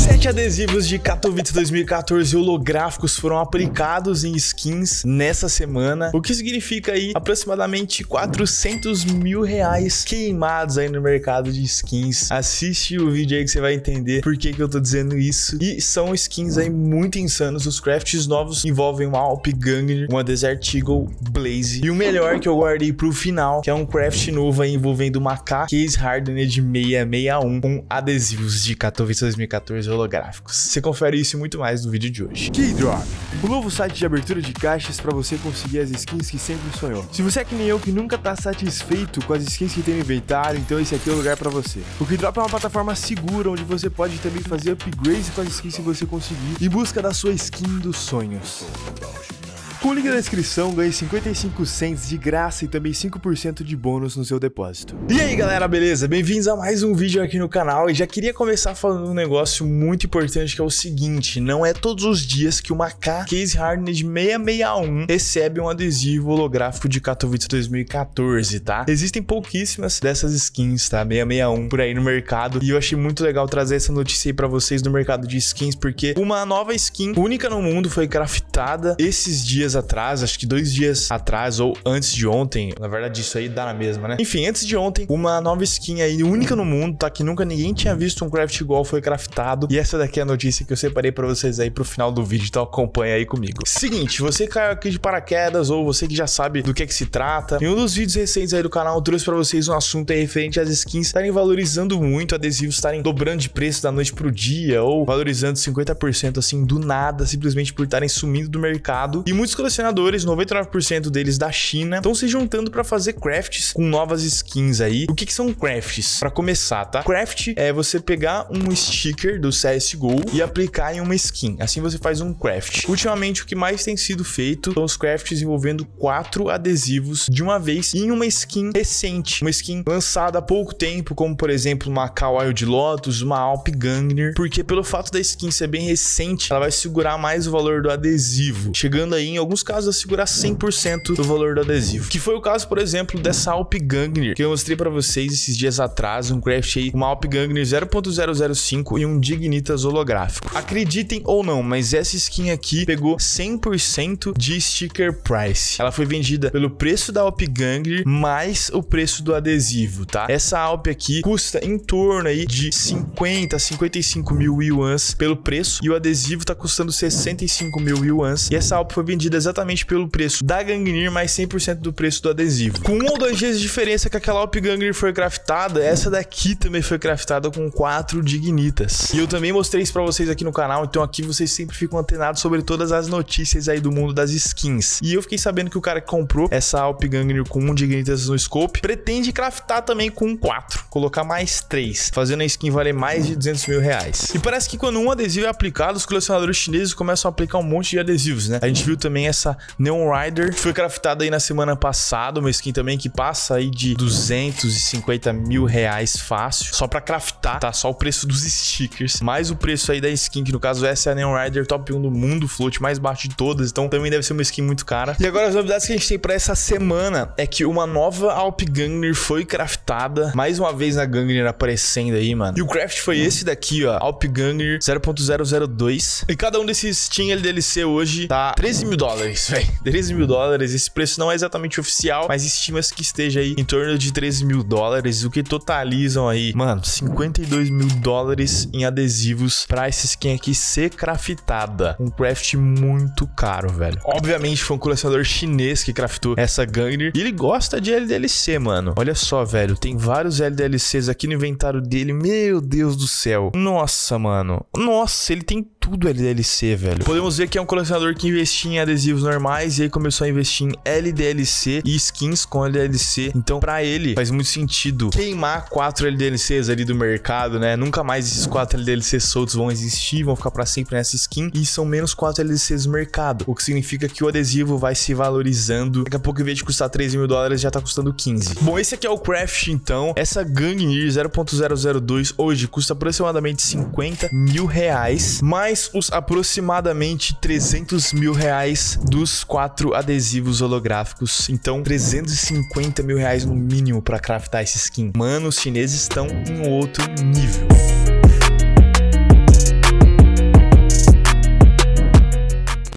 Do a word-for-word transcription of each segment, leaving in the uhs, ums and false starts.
Sete adesivos de Katowice dois mil e quatorze holográficos foram aplicados em skins nessa semana, o que significa aí aproximadamente quatrocentos mil reais queimados aí no mercado de skins. Assiste o vídeo aí que você vai entender por que que eu tô dizendo isso. E são skins aí muito insanos. Os crafts novos envolvem uma Alp Gungnir, uma Desert Eagle Blaze e o melhor que eu guardei pro final, que é um craft novo aí envolvendo uma K Case Hardened seiscentos e sessenta e um com adesivos de Katowice dois mil e quatorze holográficos. Você confere isso e muito mais no vídeo de hoje. Keydrop, o novo site de abertura de caixas para você conseguir as skins que sempre sonhou. Se você é que nem eu que nunca tá satisfeito com as skins que tem no inventário, então esse aqui é o lugar para você. O Keydrop é uma plataforma segura onde você pode também fazer upgrades com as skins se você conseguir, em busca da sua skin dos sonhos. Com o link na descrição, ganhe cinquenta e cinco cents de graça e também cinco por cento de bônus no seu depósito. E aí galera, beleza? Bem-vindos a mais um vídeo aqui no canal. E já queria começar falando um negócio muito importante, que é o seguinte: não é todos os dias que uma K Case Hardened seiscentos e sessenta e um recebe um adesivo holográfico de Katowice dois mil e quatorze, tá? Existem pouquíssimas dessas skins, tá? seiscentos e sessenta e um por aí no mercado. E eu achei muito legal trazer essa notícia aí pra vocês do mercado de skins, porque uma nova skin única no mundo foi craftada esses dias atrás, acho que dois dias atrás ou antes de ontem. Na verdade isso aí dá na mesma, né? Enfim, antes de ontem, uma nova skin aí única no mundo, tá? Que nunca ninguém tinha visto um craft igual foi craftado. E essa daqui é a notícia que eu separei pra vocês aí pro final do vídeo, então acompanha aí comigo. Seguinte, você caiu aqui de paraquedas ou você que já sabe do que é que se trata, em um dos vídeos recentes aí do canal eu trouxe pra vocês um assunto aí referente às skins estarem valorizando muito, adesivos estarem dobrando de preço da noite pro dia ou valorizando cinquenta por cento assim do nada, simplesmente por estarem sumindo do mercado. E muitos colecionadores, noventa e nove por cento deles da China, estão se juntando para fazer crafts com novas skins aí. O que que são crafts? Para começar, tá? Craft é você pegar um sticker do C S G O e aplicar em uma skin. Assim você faz um craft. Ultimamente o que mais tem sido feito são os crafts envolvendo quatro adesivos de uma vez em uma skin recente, uma skin lançada há pouco tempo, como por exemplo uma K Wild Lotus, uma Alp Gungnir, porque pelo fato da skin ser bem recente, ela vai segurar mais o valor do adesivo, chegando aí em alguns casos a segurar cem por cento do valor do adesivo, que foi o caso, por exemplo, dessa Alp Gungnir, que eu mostrei pra vocês esses dias atrás, um craft aí, uma Alp Gungnir zero ponto zero zero cinco e um Dignitas holográfico. Acreditem ou não, mas essa skin aqui pegou cem por cento de sticker price. Ela foi vendida pelo preço da Alp Gungnir mais o preço do adesivo, tá? Essa Alp aqui custa em torno aí de cinquenta a cinquenta e cinco mil yuans pelo preço e o adesivo tá custando sessenta e cinco mil yuans, e essa Alp foi vendida exatamente pelo preço da Gungnir mais cem por cento do preço do adesivo. Com um ou dois dias de diferença que aquela Alp Gungnir foi craftada, essa daqui também foi craftada com quatro Dignitas. E eu também mostrei isso pra vocês aqui no canal, então aqui vocês sempre ficam antenados sobre todas as notícias aí do mundo das skins. E eu fiquei sabendo que o cara que comprou essa Alp Gungnir com um Dignitas no scope pretende craftar também com quatro, colocar mais três, fazendo a skin valer mais de duzentos mil reais. E parece que quando um adesivo é aplicado, os colecionadores chineses começam a aplicar um monte de adesivos, né? A gente viu também essa Neon Rider, que foi craftada aí na semana passada, uma skin também que passa aí de duzentos e cinquenta mil reais fácil, só pra craftar, tá? Só o preço dos stickers, mais o preço aí da skin, que no caso essa é a Neon Rider top um do mundo, float mais baixo de todas, então também deve ser uma skin muito cara. E agora as novidades que a gente tem pra essa semana é que uma nova Alp Gungnir foi craftada, mais uma vez a Gungnir aparecendo aí, mano. E o craft foi esse daqui, ó, Alp Gungnir zero ponto zero zero dois, e cada um desses Steam L D L C hoje tá treze mil dólares, velho. treze mil dólares, esse preço não é exatamente oficial, mas estima-se que esteja aí em torno de treze mil dólares, o que totalizam aí, mano, cinquenta e dois mil dólares em adesivos pra essa skin aqui ser craftada. Um craft muito caro, velho. Obviamente foi um colecionador chinês que craftou essa Gungnir e ele gosta de L D L C, mano. Olha só, velho, tem vários L D L Cs aqui no inventário dele, meu Deus do céu. Nossa, mano. Nossa, ele tem tudo L D L C, velho. Podemos ver que é um colecionador que investia em adesivos normais e aí começou a investir em L D L C e skins com L D L C. Então, pra ele, faz muito sentido queimar quatro L D L Cs ali do mercado, né? Nunca mais esses quatro L D L Cs soltos vão existir, vão ficar pra sempre nessa skin. E são menos quatro L D L Cs no mercado, o que significa que o adesivo vai se valorizando. Daqui a pouco, em vez de custar treze mil dólares, já tá custando quinze. Bom, esse aqui é o craft, então. Essa Gungnir zero ponto zero zero dois hoje custa aproximadamente cinquenta mil reais, mais os aproximadamente trezentos mil reais dos quatro adesivos holográficos. Então, trezentos e cinquenta mil reais no mínimo pra craftar esse skin. Mano, os chineses estão em outro nível.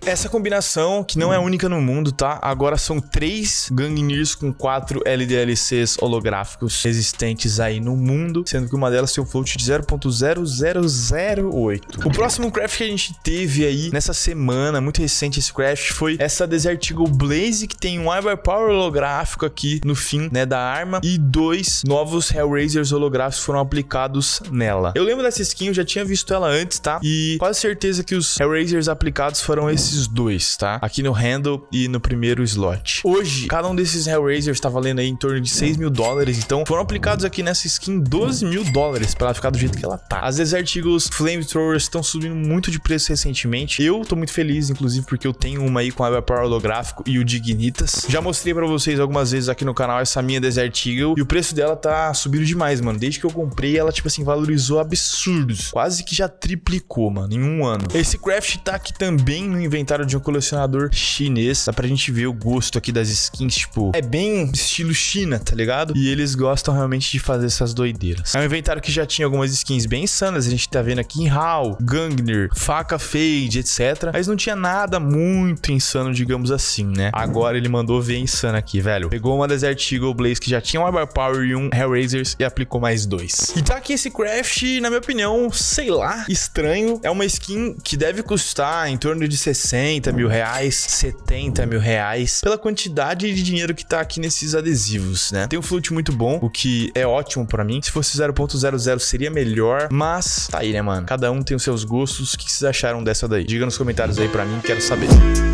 Essa combinação, que não é única no mundo, tá? Agora são três Gangnir's com quatro L D L Cs holográficos existentes aí no mundo, sendo que uma delas tem um float de zero ponto zero zero zero oito. O próximo craft que a gente teve aí nessa semana, muito recente esse craft, foi essa Desert Eagle Blaze, que tem um Ivar Power holográfico aqui no fim, né, da arma, e dois novos Hellraisers holográficos foram aplicados nela. Eu lembro dessa skin, eu já tinha visto ela antes, tá? E quase certeza que os Hellraisers aplicados foram esses dois, tá? Aqui no handle e no primeiro slot. Hoje, cada um desses Hellraisers tá valendo aí em torno de seis mil dólares, então foram aplicados aqui nessa skin doze mil dólares pra ela ficar do jeito que ela tá. As Desert Eagles Flamethrowers estão subindo muito de preço recentemente. Eu tô muito feliz, inclusive, porque eu tenho uma aí com a Ivar Power holográfico e o Dignitas. Já mostrei pra vocês algumas vezes aqui no canal essa minha Desert Eagle e o preço dela tá subindo demais, mano. Desde que eu comprei, ela, tipo assim, valorizou absurdos. Quase que já triplicou, mano, em um ano. Esse craft tá aqui também no inventário de um colecionador chinês. Dá pra gente ver o gosto aqui das skins, tipo, é bem estilo China, tá ligado? E eles gostam realmente de fazer essas doideiras. É um inventário que já tinha algumas skins bem insanas. A gente tá vendo aqui em Hal, Gangnir, Faca Fade, etcétera. Mas não tinha nada muito insano, digamos assim, né? Agora ele mandou ver insano aqui, velho. Pegou uma Desert Eagle Blaze que já tinha um Ivar Power e um Hellraisers e aplicou mais dois. E tá aqui esse craft, na minha opinião, sei lá, estranho. É uma skin que deve custar em torno de sessenta mil reais, setenta mil reais, pela quantidade de dinheiro que tá aqui nesses adesivos, né? Tem um float muito bom, o que é ótimo pra mim. Se fosse zero ponto zero zero seria melhor, mas tá aí, né, mano? Cada um tem os seus gostos. O que vocês acharam dessa daí? Diga nos comentários aí pra mim, quero saber.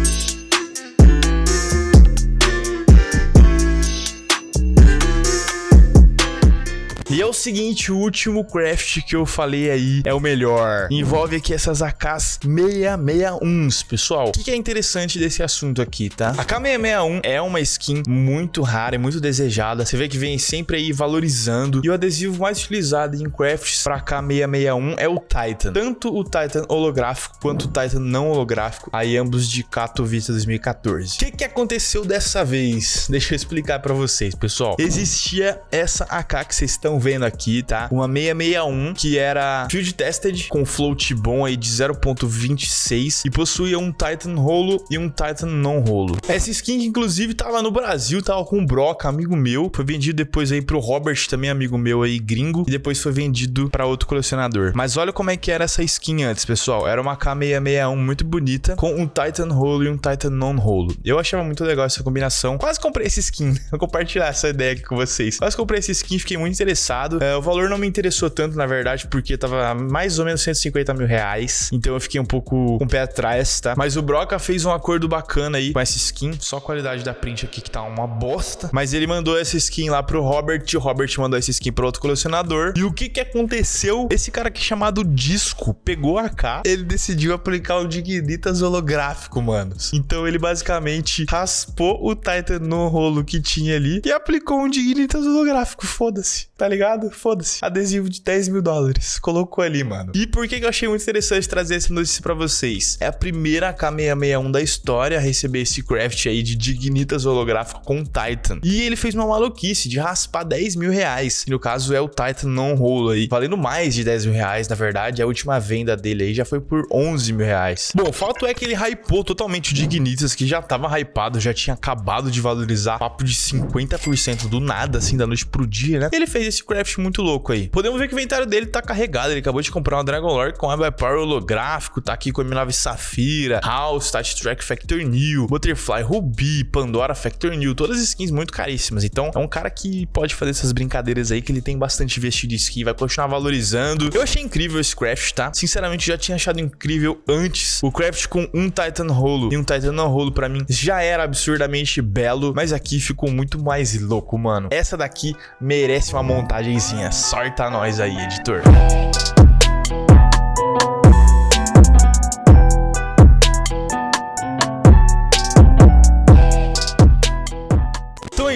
E é o seguinte, o último craft que eu falei aí é o melhor. Envolve aqui essas A Ks seiscentos e sessenta e um, pessoal. O que é interessante desse assunto aqui, tá? A K seiscentos e sessenta e um é uma skin muito rara e muito desejada. Você vê que vem sempre aí valorizando. E o adesivo mais utilizado em crafts pra K seiscentos e sessenta e um é o Titan. Tanto o Titan holográfico quanto o Titan não holográfico. Aí ambos de Katowice dois mil e quatorze. O que que aconteceu dessa vez? Deixa eu explicar pra vocês, pessoal. Existia essa A K que vocês estão vendo aqui, tá? Uma seiscentos e sessenta e um que era field tested com float bom aí de zero ponto vinte e seis e possuía um Titan rolo e um Titan não rolo. Essa skin que inclusive tava no Brasil, tava com o Broca, amigo meu, foi vendido depois aí pro Robert, também amigo meu aí, gringo, e depois foi vendido pra outro colecionador. Mas olha como é que era essa skin antes, pessoal. Era uma K seiscentos e sessenta e um muito bonita com um Titan rolo e um Titan não rolo. Eu achava muito legal essa combinação. Quase comprei essa skin. Vou compartilhar essa ideia aqui com vocês. Quase comprei essa skin, fiquei muito interessado. É, o valor não me interessou tanto, na verdade, porque tava mais ou menos cento e cinquenta mil reais. Então eu fiquei um pouco com o pé atrás, tá? Mas o Broca fez um acordo bacana aí com essa skin. Só a qualidade da print aqui que tá uma bosta. Mas ele mandou essa skin lá pro Robert. O Robert mandou essa skin pro outro colecionador. E o que que aconteceu? Esse cara aqui chamado Disco pegou a K. Ele decidiu aplicar o Dignitas holográfico, manos. Então ele basicamente raspou o Titan no rolo que tinha ali e aplicou um Dignitas holográfico. Foda-se, tá ligado? Foda-se. Adesivo de dez mil dólares. Colocou ali, mano. E por que que eu achei muito interessante trazer essa notícia pra vocês? É a primeira K seiscentos e sessenta e um da história a receber esse craft aí de Dignitas holográfico com Titan. E ele fez uma maluquice de raspar dez mil reais. E no caso é o Titan não rolo aí. Valendo mais de dez mil reais, na verdade. A última venda dele aí já foi por onze mil reais. Bom, o fato é que ele hypou totalmente o Dignitas, que já tava hypado, já tinha acabado de valorizar. Papo de cinquenta por cento do nada, assim, da noite pro dia, né? Ele fez esse craft muito louco aí. Podemos ver que o inventário dele tá carregado. Ele acabou de comprar uma Dragon Lord com Ivar Power holográfico. Tá aqui com M nove Safira, House, Stat Track Factor New, Butterfly Ruby, Pandora Factor New. Todas skins muito caríssimas. Então é um cara que pode fazer essas brincadeiras aí, que ele tem bastante vestido de skin, vai continuar valorizando. Eu achei incrível esse craft, tá? Sinceramente, já tinha achado incrível antes. O craft com um Titan rolo e um Titan não rolo pra mim já era absurdamente belo, mas aqui ficou muito mais louco, mano. Essa daqui merece uma montagenzinha. Sorta nós aí, editor.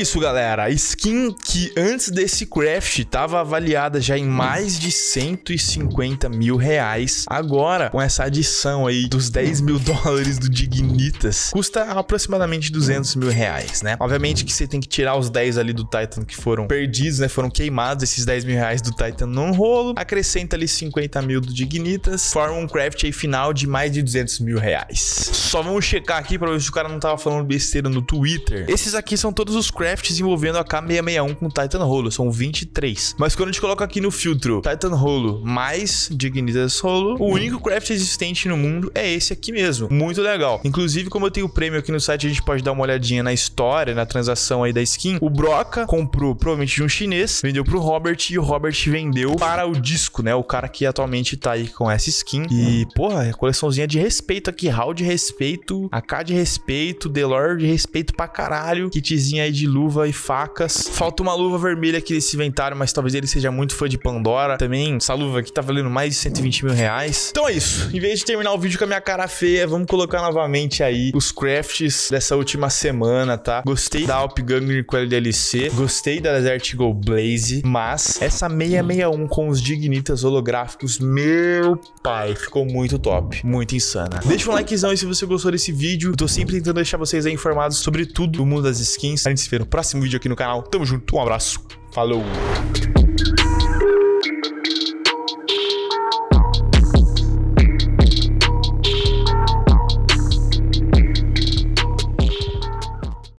isso, galera. A skin que antes desse craft tava avaliada já em mais de cento e cinquenta mil reais. Agora, com essa adição aí dos dez mil dólares do Dignitas, custa aproximadamente duzentos mil reais, né? Obviamente que você tem que tirar os dez ali do Titan que foram perdidos, né? Foram queimados esses dez mil reais do Titan num rolo. Acrescenta ali cinquenta mil do Dignitas. Forma um craft aí final de mais de duzentos mil reais. Só vamos checar aqui pra ver se o cara não tava falando besteira no Twitter. Esses aqui são todos os crafts envolvendo a K seiscentos e sessenta e um com Titan Rolo. São vinte e três. Mas quando a gente coloca aqui no filtro Titan Rolo mais Dignitas Rolo, o único craft existente no mundo é esse aqui mesmo. Muito legal. Inclusive, como eu tenho o prêmio aqui no site, a gente pode dar uma olhadinha na história, na transação aí da skin. O Broca comprou provavelmente de um chinês, vendeu pro Robert e o Robert vendeu para o Disco, né? O cara que atualmente tá aí com essa skin. E, porra, coleçãozinha de respeito aqui. Hall de respeito, A K de respeito, Delore de respeito pra caralho. Kitzinha aí de luva e facas. Falta uma luva vermelha aqui nesse inventário, mas talvez ele seja muito fã de Pandora. Também, essa luva aqui tá valendo mais de cento e vinte mil reais. Então é isso. Em vez de terminar o vídeo com a minha cara feia, vamos colocar novamente aí os crafts dessa última semana, tá? Gostei da Alp Gungnir com L D L C. Gostei da Desert Eagle Blaze. Mas essa seiscentos e sessenta e um com os Dignitas holográficos, meu pai, ficou muito top. Muito insana. Deixa um likezão aí se você gostou desse vídeo. Eu tô sempre tentando deixar vocês aí informados sobre tudo do mundo das skins. A gente se vê no próximo vídeo aqui no canal. Tamo junto. Um abraço. Falou.